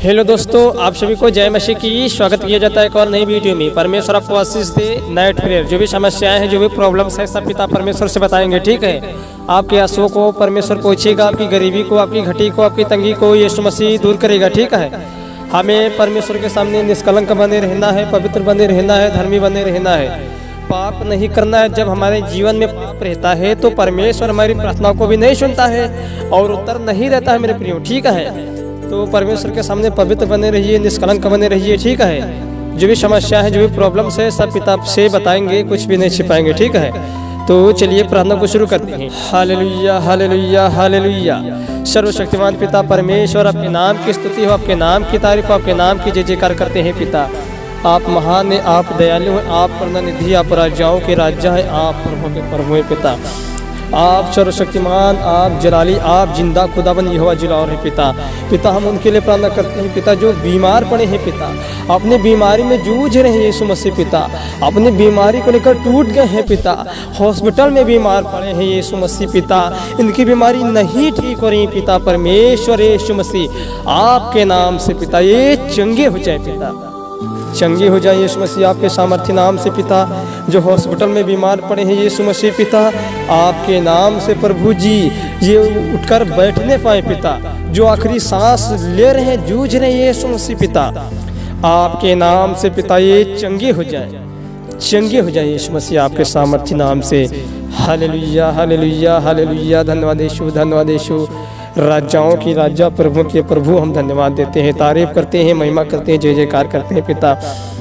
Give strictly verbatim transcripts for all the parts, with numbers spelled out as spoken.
Hello दोस्तों, आप सभी को जय मसीह की स्वागत किया जाता है एक और नई वीडियो में। परमेश्वर आपको आशीष दे। नाइट प्रेयर, जो भी समस्याएं हैं, जो भी प्रॉब्लम्स है, सब पिता परमेश्वर से बताएंगे। ठीक है, आपके आंसुओं को परमेश्वर पहुँचेगा, आपकी गरीबी को, आपकी घटी को, आपकी तंगी को यीशु मसीह दूर करेगा। ठीक है, हमें परमेश्वर के सामने निष्कलंक बने रहना है, पवित्र बने रहना है, धर्मी बने रहना है, पाप नहीं करना है। जब हमारे जीवन में पाप रहता है तो परमेश्वर हमारी प्रार्थनाओं को भी नहीं सुनता है और उत्तर नहीं रहता है मेरे प्रियो। ठीक है, तो परमेश्वर के सामने पवित्र बने रहिए, निष्कलंक बने रहिए। ठीक है, जो भी समस्या है, जो भी प्रॉब्लम्स है, सब पिता से बताएंगे, कुछ भी नहीं छिपाएंगे। ठीक है, तो चलिए प्रार्थना को शुरू करते हैं। Hallelujah, hallelujah, hallelujah. सर्वशक्तिमान पिता परमेश्वर, आपके नाम की स्तुति हो, आपके नाम की तारीफ हो, आपके नाम की जय जयकार करते हैं। पिता आप महान है, आप दयालु हैं, आप करुणानिधि, आप राजाओं के राजा है, आप प्रभु के प्रभु है। पिता आप सर्वशक्तिमान, आप जलाली, आप जिंदा खुदाबंद यहोवा जिलाओ है। पिता पिता हम उनके लिए प्रार्थना करते हैं पिता जो बीमार पड़े हैं, पिता अपनी बीमारी में जूझ रहे हैं यीशु मसीह। पिता अपनी बीमारी को लेकर टूट गए हैं, पिता हॉस्पिटल में बीमार पड़े हैं यीशु मसीह। पिता इनकी बीमारी नहीं ठीक हो रही। पिता परमेश्वर यीशु मसीह आपके नाम से पिता ये चंगे हो जाए, पिता चंगे हो जाए यीशु मसीह आपके सामर्थ्य नाम से। पिता जो हॉस्पिटल में बीमार पड़े हैं यीशु मसीह, पिता आपके नाम से प्रभु जी ये उठकर बैठने पाए। पिता जो आखिरी सांस ले रहे हैं, जूझ रहे हैं यीशु मसीह, पिता आपके नाम से पिता ये चंगे हो जाए, चंगे हो जाए यीशु मसीह आपके सामर्थ्य नाम से। Hallelujah, hallelujah, hallelujah. धन्यवाद यीशु, धन्यवाद यीशु। राजाओं की राजा, प्रभु के प्रभु हम धन्यवाद देते हैं, तारीफ करते हैं, महिमा करते हैं, जय जयकार करते हैं। पिता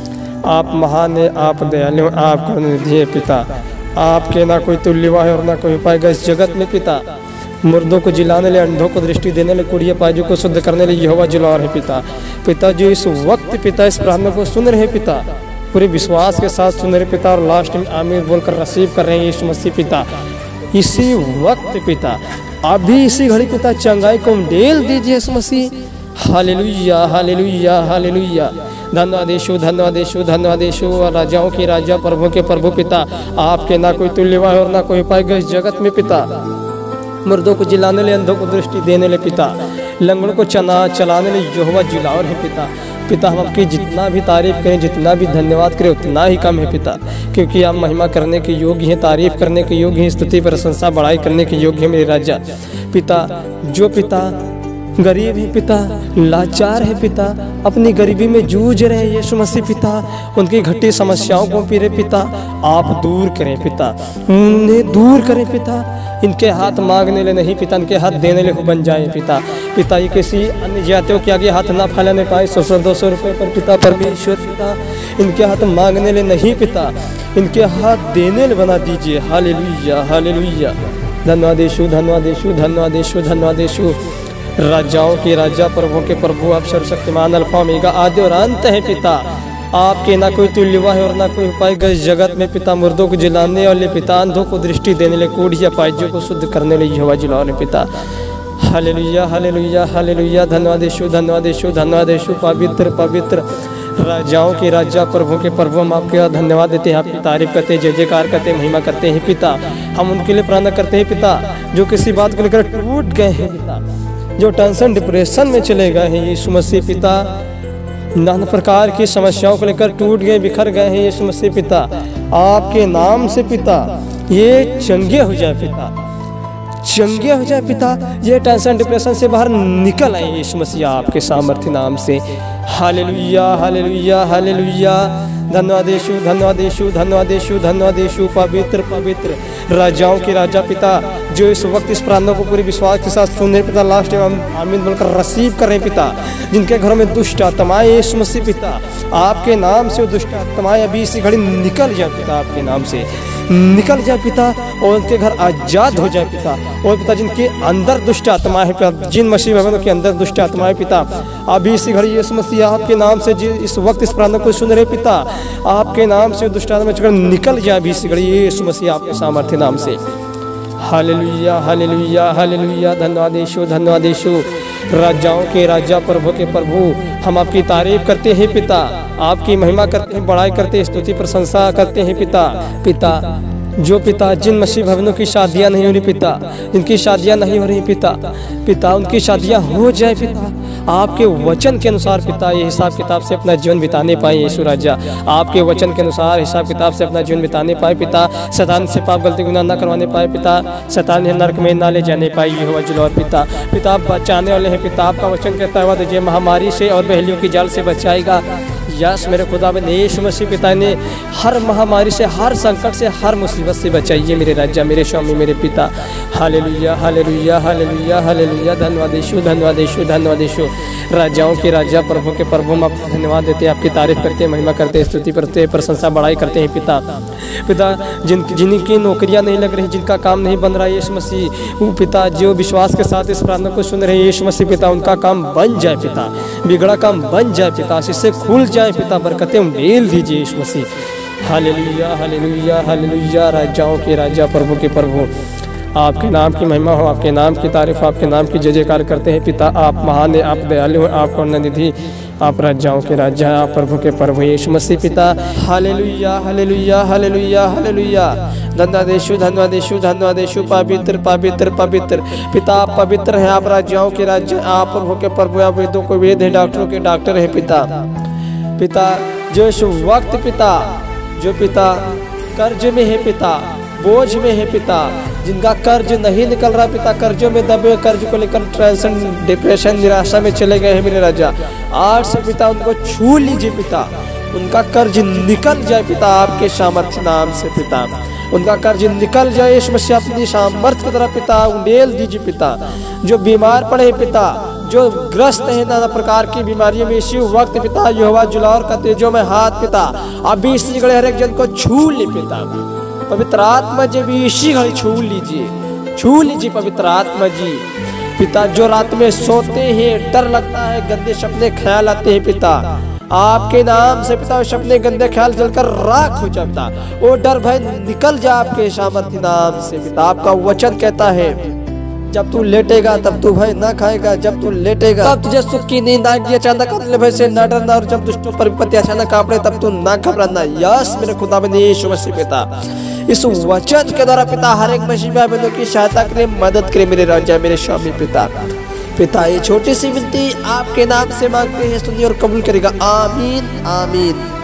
आप महान है, आप दयालु, आप करुणानिधि है। पिता आपके ना कोई तुल्यवा है और ना कोई पाएगा इस जगत में। पिता मुर्दों को जिलाने ले, अंधों को दृष्टि देने ले, कुड़िया पाजों को शुद्ध करने ले यहोवा जिला रहे। पिता पिता जो इस वक्त पिता इस प्रार्थना को सुन रहे, पिता पूरे विश्वास के साथ सुन रहे पिता, और लास्ट में आमीन बोलकर रिसीव कर रहे हैं यीशु मसीह। पिता इसी वक्त पिता अभी इसी घड़ी पिता चंगाई को डेल दीजिए Yeshu Masih. Hallelujah, hallelujah, hallelujah. धन्यवाद यीशु, धन्यवाद यीशु, धन्यवाद यीशु। राजाओं की राजा, प्रभु के प्रभु, पिता आपके ना कोई तुल्यवा है और ना कोई पाएगा इस जगत में। पिता मुर्दों को जिलाने ले, अंधों को दृष्टि देने ले, पिता लंगड़ों को चना चलाने ले यहोवा जिलाओ है। पिता पिता हम आपकी जितना भी तारीफ करें, जितना भी धन्यवाद करें, उतना ही कम है। पिता क्योंकि आप महिमा करने के योग्य हैं, तारीफ करने के योग्य हैं, स्तुति प्रशंसा बड़ाई करने के योग्य है मेरे राजा। पिता जो पिता गरीब है, पिता लाचार है, पिता अपनी गरीबी में जूझ रहे हैं यीशु मसीह, पिता उनकी घटी समस्याओं को पीरे पिता आप दूर करें। पिता उन्हें दूर करें। पिता इनके हाथ मांगने ले नहीं, पिता इनके हाथ देने ले बन जाए। पिता पिता ये किसी अन्य जातियों के आगे हाथ ना फैलाने पाए सौ सौ दो सौ रुपये पर। पिता परमेश्वर पिता इनके हाथ मांगने ले नहीं, पिता इनके हाथ देने ले बना दीजिए। Hallelujah, hallelujah. धन्यवाद यीशु, धन्यवाद यीशु, धन्यवाद यीशु, धन्यवाद यीशु। राजाओं के राजा, प्रभु के प्रभु, आप सर्वशक्तिमान, अल्फा ओमेगा, आदि और अंत है। पिता आपके ना कोई तुल्यवा है और ना कोई पाएगा इस जगत में। पिता मुर्दों को जिलाने वाले, पिता अंधों को दृष्टि देने ले, कोढ़िया पाइजों को शुद्ध करने ले यहोवा जिलाओ ने। पिता हालेलुया, हालेलुया, हालेलुया। धन्यवाद यीशु, धन्यवाद यीशु, धन्यवाद यीशु। पवित्र पवित्र राजाओं के राजा, प्रभु के प्रभु, हम आपके धन्यवाद देते हैं, आपकी तारीफ करते हैं, जय जयकार करते हैं, महिमा करते हैं। पिता हम उनके लिए प्रार्थना करते हैं पिता जो किसी बात को लेकर टूट गए हैं, पिता जो टेंशन डिप्रेशन में चले गए हैं यीशु मसीह। पिता नाना प्रकार की समस्याओं को लेकर टूट गए, बिखर गए हैं यीशु मसीह। पिता आपके नाम से पिता ये चंगे हो जाए, पिता चंगे हो जाए। पिता ये टेंशन डिप्रेशन से बाहर निकल आए यीशु मसीह आपके सामर्थ्य नाम से। Hallelujah, hallelujah, hallelujah. धन्यवाद यीशु, धन्यवाद यीशु, धन्यवाद यीशु, धन्यवाद यीशु। पवित्र पवित्र राजाओं के राजा, पिता जो इस वक्त इस प्रार्थना को पूरे विश्वास के साथ सुन रहे, पिता लास्ट में आमीन बोलकर रिसीव कर रहे हैं। पिता जिनके घरों में दुष्ट आत्माएं यीशु मसीह, पिता आपके नाम से वो दुष्ट आत्माएं अभी इसी घड़ी निकल जाए, पिता आपके नाम से निकल जाए, पिता और उनके घर आजाद हो जाए। पिता और पिता जिनके अंदर दुष्ट आत्मा है, पिता जिन मसीह भवनों के अंदर दुष्ट आत्मा है, पिता अभी इसी घड़ी यीशु मसीह आपके नाम से इस वक्त इस प्रार्थना को सुन रहे, पिता आपके नाम से दुष्ट आत्मा चुकर निकल जाए अभी इसी घड़ी यीशु मसीह आपके सामर्थ्य नाम से। Hallelujah, hallelujah, hallelujah. धन्यवाद यीशु, धन्यवाद यीशु। राजाओं के राजा, प्रभु के प्रभु, हम आपकी तारीफ करते हैं पिता, आपकी महिमा करते हैं, बड़ाई करते हैं, स्तुति प्रशंसा करते हैं पिता। पिता जो पिता जिन मसीह भवनों की शादियां नहीं हो रही पिता, जिनकी शादियां नहीं हो रही पिता, पिता उनकी शादियां हो जाए पिता, आपके वचन के अनुसार पिता ये हिसाब किताब से अपना जीवन बिताने पाए यीशु राजा, आपके वचन के अनुसार हिसाब किताब से अपना जीवन बिताने पाए पिता, शैतान से पाप गलती गुनाह ना करवाने पाए पिता, शैतान ने नरक में ना ले जाने पाए यहोवा जिलौर पिता। पिता आप बचाने वाले हैं पिता, आपका वचन कहता हुआ तुझे महामारी से और बहेलियों की जाल से बचाएगा। यस मेरे खुदा बंद यीशु मसीह पिता ने हर महामारी से, हर संकट से, हर मुसीबत से बचाइए मेरे राजा, मेरे स्वामी, मेरे पिता। Hallelujah hallelujah hallelujah hallelujah. धन्यवाद यीशु, धन्यवाद यीशु, धन्यवाद यीशु। राजाओं के राजा, प्रभु के प्रभु, हम आपको धन्यवाद देते हैं, आपकी तारीफ करते हैं, महिमा करते हैं, स्तुति करते हैं, प्रशंसा बढ़ाई करते हैं पिता। पिता जिन जिनकी नौकरियां नहीं लग रही, जिनका काम नहीं बन रहा है यीशु मसीह, वो पिता जो विश्वास के साथ इस प्रार्थना को सुन रहे हैं यीशु मसीह पिता, उनका काम बन जाए पिता, बिगड़ा काम बन जाए पिता, इससे खुल जाए पिता, बरकतें उंडेल दीजिए Yeshu Masih. Hallelujah hallelujah hallelujah. राजाओं के राजा, प्रभु के प्रभु, आपके नाम की महिमा हो, आपके नाम की तारीफ, आपके नाम की जय जयकार करते हैं पिता। आप महान है, आप दयालु हैं, आप करुणानिधि, आप राजाओं के राजा, आप प्रभु के प्रभु यीशु मसीह पिता। Hallelujah hallelujah hallelujah hallelujah. धन्यवाद यीशु, धन्यवाद यीशु, धन्यवाद यीशु। पवित्र पवित्र पवित्र पिता, आप पवित्र हैं, आप राजाओं के राजा, आप प्रभु के प्रभु, आप वेदों को वेद है, डॉक्टरों के डॉक्टर हैं पिता। पिता जो इस वक्त पिता, जो पिता कर्ज में है पिता, बोझ में है पिता, जिनका कर्ज नहीं निकल रहा पिता, कर्जों में दबे, कर्ज को लेकर टेंशन, डिप्रेशन, निराशा में चले गए हैं मेरे राजा, आज से पिता उनको छू लीजिए पिता, उनका कर्ज निकल जाए पिता, आपके सामर्थ्य नाम से पिता, उनका कर्ज निकल जाए यीशु मसीह, अपनी सामर्थ्य की तरह पिता उंडेल दीजिए पिता। जो बीमार पड़े पिता, जो ग्रस्त है नाना प्रकार की बीमारियों में, इसी वक्त पिता यहोवा जिलौर का तेजो में हाथ पिता अभी इसी घड़ी हर एक जन को छू ले पिता, पवित्र आत्मा जी भी इसी घड़ी छू लीजिए, छू लीजिए पवित्र आत्मा जी पिता। जो रात में सोते हैं, डर लगता है, गंदे सपने ख्याल आते हैं पिता, आपके नाम से पिता सपने गंदे ख्याल जलकर राख हो जाता, वो डर भय निकल जाए आपके सामर्थ्य नाम से पिता। आपका वचन कहता है जब तू लेटेगा तब तू भय ना खाएगा, जब तू लेटेगा तब तुझे सुख की नींद आएगी, अचानक अपने भय से न डरना, और जब दुष्टों पर विपत्ति अचानक आ पड़े तब तू ना घबराना। यस मेरे खुदावंद यीशु मसीह पिता, इस वचन के द्वारा पिता हर एक मसीहा बहनों की सहायता करे, मदद करे मेरे राजा, मेरे स्वामी पिता। पिता ये छोटी सी विनती आपके नाम से मांगते हैं, सुनिए और कबूल करेगा। आमीन आमीन।